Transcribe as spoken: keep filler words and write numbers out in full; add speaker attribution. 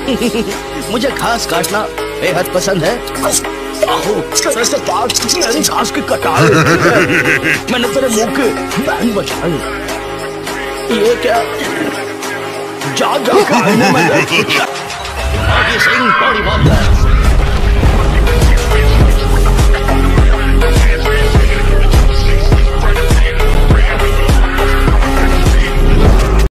Speaker 1: मुझे घास काटना बेहद पसंद है। घास की कटाई मैंने तेरे मुंह के बैन बचाए। ये क्या जा जा सिंह बड़ी बात है।